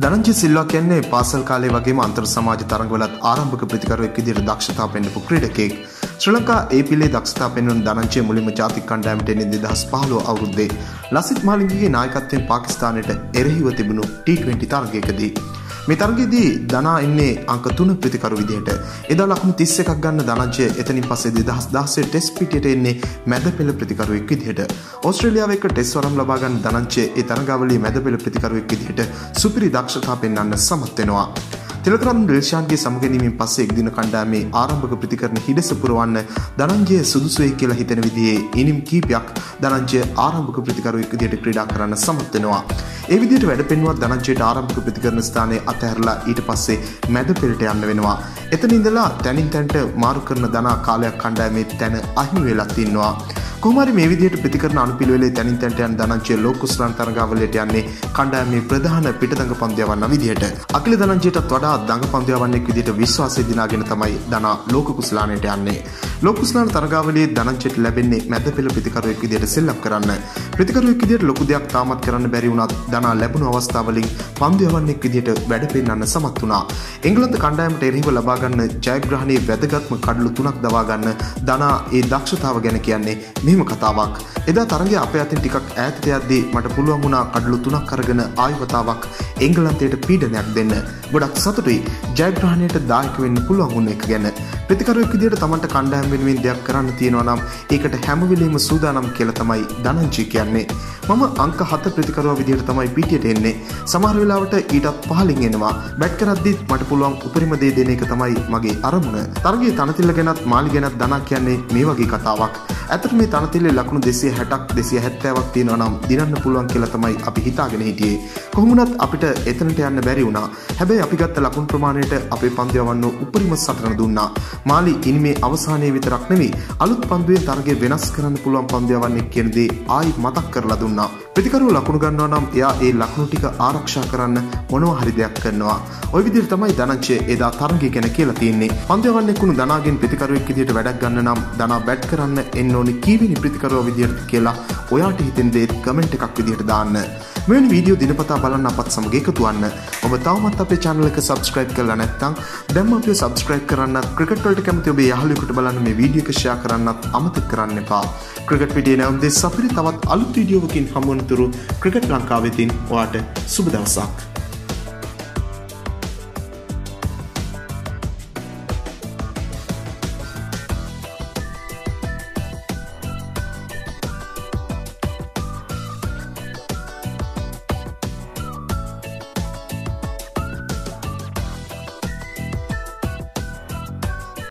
ධනංජය සිල්වා කියන්නේ පාසල් කාලේ වගේම අන්තර් සමාජ තරඟවලත් ආරම්භක ප්‍රතිකරුවෙක් විදිහට දක්ෂතා පෙන්වපු ක්‍රීඩකයෙක්. ශ්‍රී ලංකා APLේ දක්ෂතා පෙන්වන ධනංජය මුලින්ම ජාතික කණ්ඩායමට එන්නේ 2015 අවුරුද්දේ ලසිත් මාලිංගගේ නායකත්වයෙන් පාකිස්තානයට එරෙහිව තිබුණු T20 තරගයකදී. මේ තරගයේදී ධනා ඉන්නේ අංක 3 ප්‍රතිකරු විදිහට. එදා ලකුණු 31ක් ගන්න ධනංජය එතනින් පස්සේ 2016 ටෙස්ට් පිටියට එන්නේ මැද පෙළ ප්‍රතිකරුවෙක් විදිහට. ඕස්ට්‍රේලියාව එක්ක ටෙස්ට් වරම් ලබා ගන්න ධනංජය ඒ තරගාවලියේ මැද පෙළ ප්‍රතිකරුවෙක් විදිහට සුපිරි දක්ෂතා පෙන්වන්න සමත් වෙනවා. තිලකරත්න දිල්ෂාන්ගේ සමගැනීමෙන් පස්සේ එක්දින කණ්ඩායමේ ආරම්භක ප්‍රතිකරණ හිඩස පුරවන්න ධනංජය සුදුසුයි කියලා හිතෙන විදිහේ ඉනිම් කීපයක් ධනංජය ආරම්භක ප්‍රතිකරුවෙක් විදිහට ක්‍රීඩා කරන්න සමත් වෙනවා. ඒ විදිහට වැඩ පෙන්වුවත් ධනංජයට ආරම්භක ප්‍රතිකරණ ස්ථානයේ අතහැරලා ඊට පස්සේ මැද පෙළට යන්න වෙනවා. එතන ඉඳලා තනින් තැනට මාරු කරන ධනා කාලයක් කණ්ඩායමේ තැන අහිමි වෙලත් ඉන්නවා. කොහොම හරි මේ විදිහට ප්‍රතිකරණ අනුපිළිවෙලේ තනින් තැනට යන ධනංජය ලෝක කුසලාන තරගාවලියට යන්නේ කණ්ඩායමේ ප්‍රධාන පිටදඟ පන්දුයවන්න විදිහට. අකිල ධනංජයටත් වඩා දඟ පන්දුයවන්නෙක් විදිහට විශ්වාසය දිනාගෙන තමයි ධනා ලෝක කුසලානයට යන්නේ. ලෝක කුසලාන තරගාවලියේ ධනංජයට ලැබෙන්නේ මැද පෙළ ප්‍රතිකරුවෙක් විදිහට සෙල්ලම් කරන්න. ප්‍රතිකරුවෙක් විදිහට ලොකු දෙයක් තාමත් කරන්න බැරි වුණත් ධනා ලැබුණු අවස්ථාවලින් පන්දුයවන්නෙක් විදිහට වැඩ පෙන්වන්න සමත් වුණා. එංගලන්ත කණ්ඩායමට එරෙහිව ලබා ගන්න ජයග්‍රහණයේ වැදගත්ම කඩලු 3ක් දවා ගන්න ධනා ඒ දක්ෂතාව ගැන කියන්නේ මෙහෙම කතාවක්. එදා තරගයේ අපේ අතින් ටිකක් ඈතට යද්දී මට පුළුවන් වුණා කඩලු 3ක් අරගෙන ආයි වතාවක් එංගලන්තයට පීඩනයක් දෙන්න. ගොඩක් සතුටුයි ජයග්‍රහණයට දායක වෙන්න පුළුවන් වුණ එක ගැන. ප්‍රතිකරුවෙක් විදිහට Tamanට කණ්ඩායම වෙනුවෙන් දෙයක් කරන්න තියෙනවා නම් ඒකට හැම වෙලෙම සූදානම් කියලා තමයි ධනංජය කියන්නේ. මම අංක 7 ප්‍රතිකරුවා විදිහට තමයි පිටියට එන්නේ. සමහර වෙලාවට ඊටත් පහලින් එනවා. බැට් කරද්දිත් මට පුළුවන් උපරිම දේ දෙන එක තමයි මගේ අරමුණ. තරගයේ තනතිල්ල ගැනත් මාලි ගැනත් ධනා කියන්නේ මේ වගේ කතාවක්. ඇත්තට මේ තනතිල්ලේ ලකුණු 260ක් 270ක් තියෙනවා නම් දිනන්න පුළුවන් කියලා තමයි අපි හිතාගෙන හිටියේ. කොහොම වුණත් අපිට එතනට යන්න බැරි වුණා. හැබැයි අපි ගත්ත ලකුණු ප්‍රමාණයට අපේ පන්දු යවන්න උපරිම සටන දුන්නා. මාලි ඉනිමේ අවසානයේ විතරක් නෙමෙයි අලුත් පන්දුවේ තරගය වෙනස් කරන්න පුළුවන් පන්දු යවන්නේ කියන දේ ආයි මතක් කරලා දුන්නා. ප්‍රතිකරුව ලකුණු ගන්නවා නම් එයා ඒ ලකුණු ටික ආරක්ෂා කරන්න මොනවා හරි දෙයක් කරනවා. ওই විදිහට තමයි ධනංජය එදා තරගය ගැන කියලා තියෙන්නේ. පන්දු යවන්නේ කුණු ධනාගෙන් ප්‍රතිකරුවෙක් විදිහට වැඩක් ගන්න නම් ධනා බැට් කරන්න එන්න ඕනේ කීවෙනි ප්‍රතිකරුව විදිහට කියලා ඔයාට හිතෙන දේ කමෙන්ට් එකක් විදිහට දාන්න. මෙවැනි වීඩියෝ දිනපතා බලන්න අපත් සමග එකතු වෙන්න. ඔබ තවමත් අපේ channel එක subscribe කරලා නැත්නම් දැන්ම අපිව subscribe කරන්නත් ක්‍රිකට් වලට කැමති ඔබේ යාළුවෙකුට බලන්න මේ වීඩියෝ එක share කරන්නත් අමතක කරන්න එපා. ක්‍රිකට් වීඩියෝ නැවුම් දෙස අපිට තවත් අලුත් වීඩියෝවකින් හමු වන තුරු ක්‍රිකට් ලංකාවෙතින් ඔයාට සුබ දවසක්.